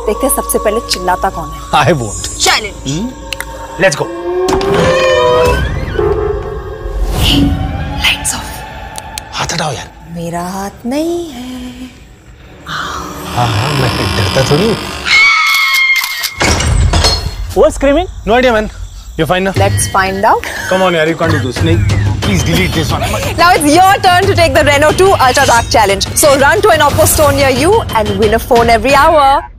देखते हैं सबसे पहले चिल्लाता कौन है। I won't. Challenge. Let's go. Lights off. हाथ हटाओ यार। मेरा हाथ नहीं है। हाँ, मैं डरता थोड़ी। What's screaming? No idea, man. You're fine now. Let's find out. Come on, yaar, you can't do this. Snake, please delete this one. Now it's your turn to take the Reno 2 Ultra Dark Challenge. So run to an OPPO store near you and win a phone every hour.